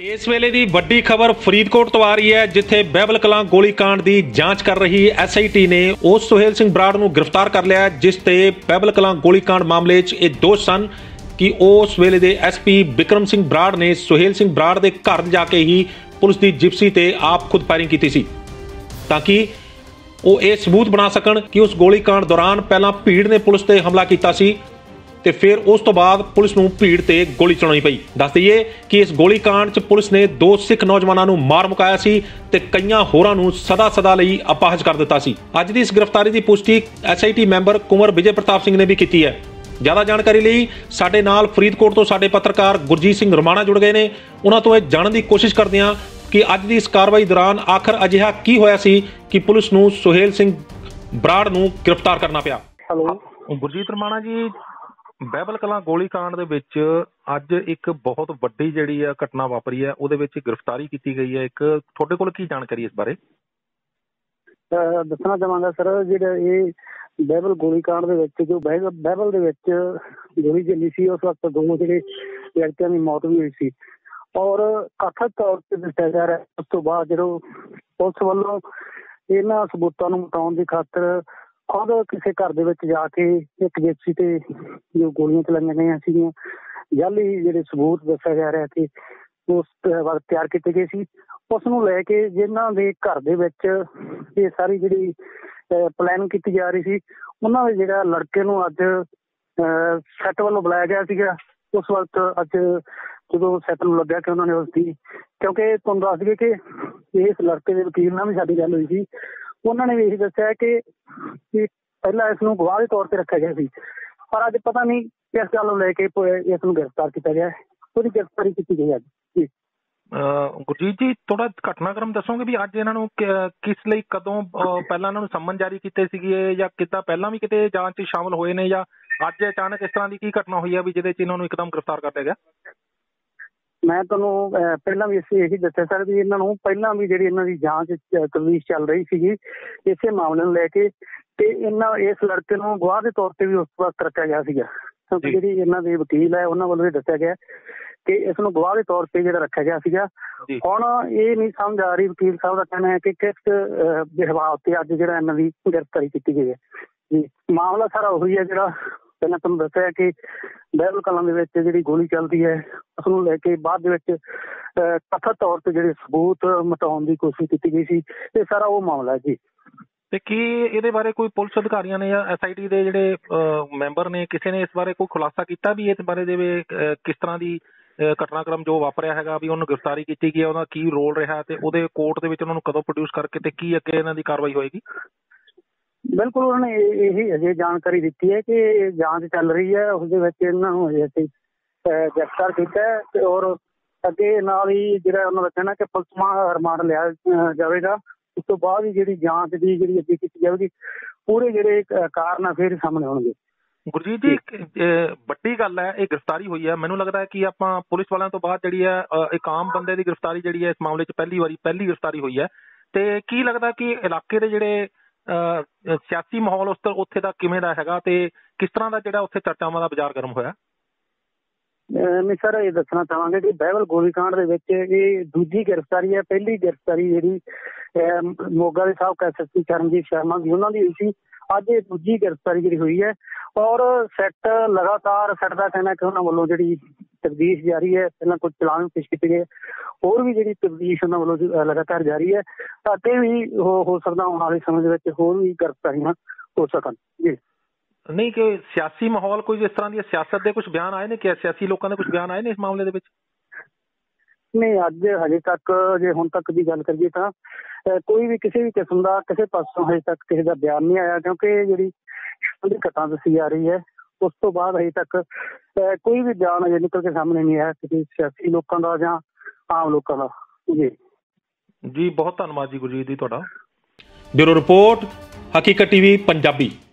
इस वेले की वड्डी खबर फरीदकोट तो आ रही है, जिथे बहबल कलां गोलीकांड की जांच कर रही SIT ने उस सुहेल सिंह बराड़ नूं गिरफ्तार कर लिया, जिसते बहबल कलां गोलीकांड मामले च ये दोष सन कि उस वेले दे SP बिक्रम सिंह बराड़ ने सुहेल सिंह बराड़ के घर जाके ही पुलिस की जिप्सी ते आप खुद फायरिंग की सी, ताकि वो ये सबूत बना सकन कि उस गोलीकांड दौरान पहला भीड़ ने पुलिस ते हमला किया सी ते फिर उस तो बाद पुलिस नूं भीड़ ते गोली चलाउणी पई। दस दईए कि इस गोलीकांड च पुलिस ने 2 सिख नौजवानों नूं मार मुकाया सी ते कईयां होरां नूं सदा लई अपाहज कर दिता सी। अज दी इस गिरफ्तारी की पुष्टि SIT मैंबर कुंवर विजय प्रताप सिंह ने भी की है। ज्यादा जानकारी लई साडे नाल फरीदकोट तो साडे पत्रकार गुरजीत सिंह रमाणा जुड़ गए ने। उन्हां तो यह जानने की कोशिश करदे हां कि अज दी इस कार्रवाई दौरान आखिर अजिहा की होया सी कि पुलिस नूं सुहेल सिंह बराड़ नूं गिरफ्तार करना पिया। हेलो गुरजीत रमाणा जी, बहबल कलां गोलीकांड दे विच अज एक बहुत वड्डी जिहड़ी है घटना वापरी है, उहदे विच गिरफ्तारी की गई है। एक तुहाडे कोल की जानकारी इस बारे? दसना चाहांगा सर, ਜਿਹੜਾ ਇਹ ਬਹਿਬਲ ਗੋਲੀकांड ਦੇ ਵਿੱਚ ਜੋ ਬਹਿਬਲ ਦੇ ਵਿੱਚ ਗੋਲੀ ਚੱਲੀ ਸੀ, ਉਸ ਵਕਤ 2 ਜਿਹੜੇ ਵਿਅਕਤੀਆਂ ਦੀ ਮੌਤ ਵੀ ਹੋਈ ਸੀ ਔਰ ਕਥਿਤ ਤੌਰ ਤੇ ਦੱਸਿਆ ਜਾ ਰਿਹਾ ਉਸ ਤੋਂ ਬਾਅਦ ਜਦੋਂ ਪੁਲਿਸ ਵੱਲੋਂ ਇਹਨਾਂ ਸਬੂਤਾਂ ਨੂੰ ਮਿਟਾਉਣ ਦੀ ਖਾਤਰ खुद किसी घर दे विच जाके एक जिप्सी ते जो गोलियां चलाईयां गईयां सीगीआं, जाली जिहड़े सबूत दस्सिया जा रहा कि उस वक्त तैयार किए गए सी, उस नूं लैके जिन्हां दे घर दे विच ये सारी जिहड़ी प्लानिंग की जा रही सी, उन्हां दे जिहड़ा लड़के नूं अज सैट वालों बुलाया गया सीगा। उस वक्त अज जो सैट नूं लग्या कि उन्होंने उसकी, क्योंकि तुहानूं दस दईए कि इस लड़के के वकील नाल भी साडी गल हुई सी, उन्होंने भी यही दस्सिया कि पहला इसनूं गवाह के तौर पर रखा गया सी, पर अज पता नहीं किस गल नूं लैके इसनूं गिरफ्तार किया गया, उसकी गिरफ्तारी की गई अज जी। गुरजीत जी, थोड़ा घटनाक्रम दसोगे भी अज इन्हां नूं किस लई कदों पहला इन्हां नूं सम्मन जारी कीते सीगे जां किद्दां पहला भी किते जांच च शामिल होए ने, जां अज अचानक इस तरह की की घटना हुई है भी जिहदे च इन्हां नूं एकदम गिरफ्तार कर लिया गया? मैं तुहानूं पहला भी यही दस्सिया सर भी इन्हां नूं पहला भी जिहड़ी इन्हां दी जांच तफतीश चल रही सीगी इसे मामले नूं लैके ते इन्हां इस लड़के नूं गवाह के तौर पर भी उस वक्त रखा गया सीगा, क्योंकि जिहड़ी इन्हां दे वकील है उन्हां वल्लों दस्सिया गया कि इसनूं गवाह के तौर पर जिहड़ा रखा गया सीगा। हुण ये नहीं समझ आ रही, वकील साहब का कहना है कि किस बिहवाव ते अज जिहड़ा इन्हां दी गिरफ्तारी की गई है जी। मामला सारा उही है जिहड़ा पहले तुहानूं दस्सिया कि बहबल कलां दे विच जिहड़ी गोली चलदी है उस नूं लैके बाद दे विच कथित तौर पर जिहड़े सबूत मिटाउण दी कोशिश की गई सी, ये सारा वो मामला है जी। ते की इहदे बारे कोई पुलिस अधिकारियों ने या SIT दे जिहड़े मैंबर ने किसी ने इस बारे कोई खुलासा किया भी इस बारे दे किस तरह की घटनाक्रम जो वापरिया हैगा भी उन्होंने गिरफ्तारी की गई है, उहदा की रोल रहा ते उहदे कोर्ट दे विच उन्हां नूं कदों प्रोड्यूस करके ते की अगे इन्हां दी कार्रवाई होएगी? बिल्कुल उन्होंने यही अजे जानकारी दी है कि जांच चल रही है, उस अजे गिरफ्तार किया है और अगे नाल ही जिहड़ा उन्होंने कहना कि पुलिस रिमांड लिया जाएगा, उस तो बाद ही जिहड़ी जांच दी जिहड़ी अगे की जाएगी पूरे जिहड़े कारण आ फिर सामने आउणगे। गुरजीत जी, वड्डी गल है ये गिरफ्तारी हुई है, मैनूं लगदा है कि आपां पुलिस वालियां तो बाद जिहड़ी है एक आम बंदे की गिरफ्तारी जिहड़ी है इस मामले च पहली गिरफ्तारी हुई है, ते की लगदा कि इलाके दे जिहड़े सियासी माहौल उत्थे दा किवें दा हैगा ते किस तरह का जिहड़ा उत्थे चर्चावां दा बाजार गर्म होया? नहीं सर, ये दसना चाहांगे कि बहबल गोलीकांड दे विच ये दूजी गिरफ्तारी है। पहली गिरफ्तारी जिहड़ी मोगा दे साहब SSP चरणजीत शर्मा की उन्हां दी हुई सी, अज ये दूजी गिरफ्तारी जिहड़ी हुई है और सैट लगातार सैट दा कहना कि उन्हां वल्लों जिहड़ी तफ्तीश जारी है, पहलां कुछ चलान पेश किए गए होर भी जिहड़ी तफ्तीश उन्हां वल्लों लगातार जारी है, अगे भी हो सकदा आउण वाले समय दे विच होर भी गिरफ्तारियां हो सकन जी। नहीं कि सियासी माहौल कोई इस तरह की सियासत के कुछ बयान आए ने कि सियासी लोगों के कुछ बयान आए ने इस मामले दे विच? नहीं, अज हजे तक जे हुण तक की गल करिए तां कोई भी किसी भी किस्म का किसी पासों हजे तक किसी का बयान नहीं आया, क्योंकि जिहड़ी घटना दसी जा रही है उस तो बाद हजे तक कोई भी बयान अजे निकल के सामने नहीं आया किसी सियासी लोगों का जां आम लोगों का जी। जी बहुत धन्यवाद जी गुरजीत जी तुहाडा। Bureau report Haqeeqat TV Punjabi.